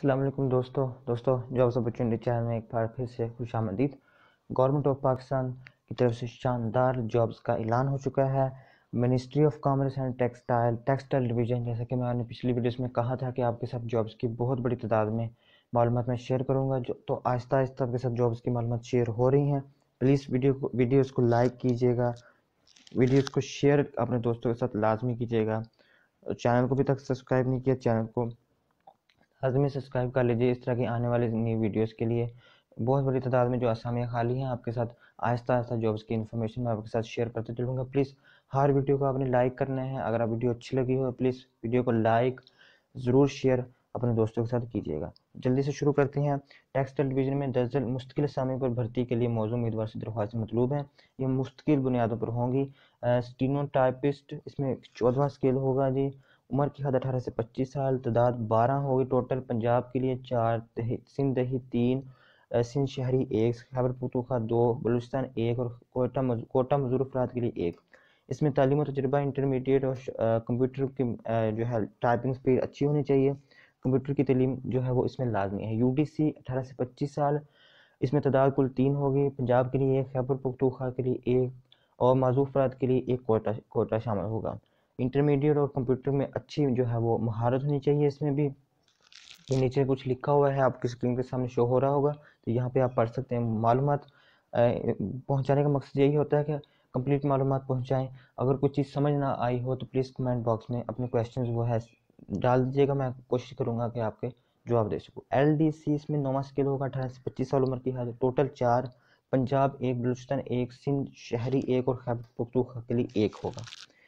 السلام علیکم دوستو جابس اپرچونٹی چینل میں ایک بار پھر سے خوش آمدید۔ گورنمنٹ آف پاکستان کی طرف سے شاندار جابز کا اعلان ہو چکا ہے۔ Ministry of commerce and textile division, جیسا کہ میں نے پچھلی ویڈیوز میں کہا تھا کہ آپ کے ساتھ جابز کی بہت بڑی تعداد میں معلومات میں شیئر کروں گا، تو آہستہ آہستہ آپ کے ساتھ جابز کی معلومات شیئر ہو رہی ہیں۔ پلیز ویڈیوز کو لائک کیجیے گا، ویڈیوز کو شیئر اپنے دوستوں کے ساتھ لازمی کیجیے گا۔ چینل کو بھی تک سبسکرائب نہیں کیا، چینل کو لازمی سبسکرائب کر لیجیے اس طرح کی آنے والی نئی ویڈیوز کے لیے۔ بہت بڑی تعداد میں جو اسامیاں خالی ہیں، آپ کے ساتھ آہستہ آہستہ جابس کی انفارمیشن میں آپ کے ساتھ شیئر کرتے چلوں گا۔ پلیز ہر ویڈیو کو آپ نے لائک کرنا ہے، اگر آپ ویڈیو اچھی لگی ہو پلیز ویڈیو کو لائک ضرور شیئر اپنے دوستوں کے ساتھ کیجیے گا۔ جلدی سے شروع کرتے ہیں۔ ٹیکسٹائل ڈویژن میں درجن مستقل اسامی پر بھرتی کے لیے موزوں امیدوار سے درخواستیں مطلوب ہیں، یہ مستقل بنیادوں پر ہوں گی۔ اسٹینو ٹائپسٹ، اس میں 14واں اسکیل ہوگا جی۔ عمر کی حد 18 سے 25 سال، تعداد 12 ہوگی ٹوٹل۔ پنجاب کے لیے 4، سندھ دیہی 3، سندھ شہری 1، خیبر پختونخوا 2، بلوچستان 1 اور کوئٹہ مزدور افراد کے لیے 1۔ اس میں تعلیم و تجربہ انٹرمیڈیٹ اور کمپیوٹر کی جو ہے ٹائپنگ سپیڈ اچھی ہونی چاہیے۔ کمپیوٹر کی تعلیم جو ہے وہ اس میں لازمی ہے۔ UDC 18 سے 25 سال، اس میں تعداد کل 3 ہوگی۔ پنجاب کے لیے 1، خیبر پختونخوا کے لیے 1 اور معذور افراد کے لیے 1 کوئٹہ شامل ہوگا۔ انٹرمیڈیٹ اور کمپیوٹر میں اچھی جو ہے وہ مہارت ہونی چاہیے۔ اس میں بھی یہ نیچے کچھ لکھا ہوا ہے، آپ کی اسکرین کے سامنے شو ہو رہا ہوگا، تو یہاں پہ آپ پڑھ سکتے ہیں۔ معلومات پہنچانے کا مقصد یہی ہوتا ہے کہ کمپلیٹ معلومات پہنچائیں۔ اگر کوئی چیز سمجھ نہ آئی ہو تو پلیز کمنٹ باکس میں اپنے کویشچنز وہ ہے ڈال دیجیے گا، میں کوشش کروں گا کہ آپ کے جواب دے سکوں۔ LDC، اس میں 9واں اسکیل ہوگا، 18 سے 25 سال عمر کی حد، ٹوٹل 4، پنجاب 1، بلوچستان 1، سندھ شہری 1 اور خیبر پختونخوا کے لیے 1 ہوگا۔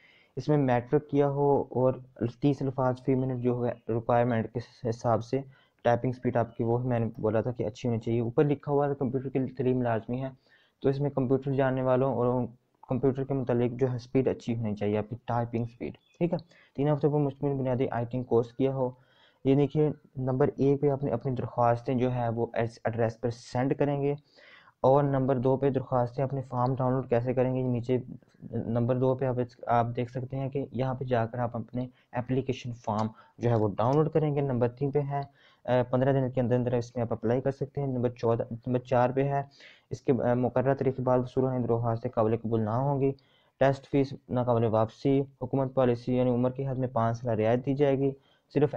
اس میں میٹرک کیا ہو اور 30 الفاظ فی منٹ جو ہے ریکوائرمنٹ کے حساب سے ٹائپنگ سپیڈ آپ کی، وہ میں نے بولا تھا کہ اچھی ہونی چاہیے۔ اوپر لکھا ہوا ہے کمپیوٹر کی تعلیم لازمی ہے، تو اس میں کمپیوٹر جاننے والوں اور کمپیوٹر کے متعلق جو ہے سپیڈ اچھی ہونی چاہیے آپ کی ٹائپنگ سپیڈ، ٹھیک ہے۔ 3 ہفتوں پر مشتمل بنیادی ITنگ کورس کیا ہو۔ یہ دیکھیے نمبر 1 پہ اپنی درخواستیں جو ہے وہ ایڈریس پر سینڈ کریں گے، اور نمبر 2 پہ درخواستیں اپنے فارم ڈاؤن لوڈ کیسے کریں گے۔ نیچے نمبر 2 پہ آپ دیکھ سکتے ہیں کہ یہاں پہ جا کر آپ اپنے اپلیکیشن فارم جو ہے وہ ڈاؤن لوڈ کریں گے۔ نمبر 3 پہ ہے 15 دن کے اندر اس میں آپ اپلائی کر سکتے ہیں۔ نمبر 4 پہ ہے اس کے مقررہ تاریخ کے بعد وصول ہونے درخواستیں قابل قبول نہ ہوں گی، ٹیسٹ فیس ناقابل واپسی۔ حکومت پالیسی یعنی عمر کی حد میں 5 سال رعایت دی جائے گی، صرف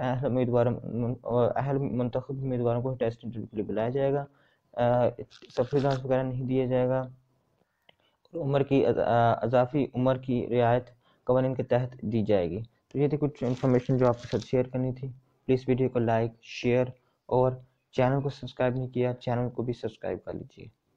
اہل منتخب امیدواروں کو ٹیسٹ انٹرویو کے لیے بلایا جائے گا، سبسیڈانس وغیرہ نہیں دیا جائے گا۔ عمر کی اضافی عمر کی رعایت قوانین کے تحت دی جائے گی۔ تو یہ تھی کچھ انفارمیشن جو آپ کے ساتھ شیئر کرنی تھی۔ پلیز ویڈیو کو لائک، شیئر اور چینل کو سبسکرائب نہیں کیا، چینل کو بھی سبسکرائب کر لیجیے۔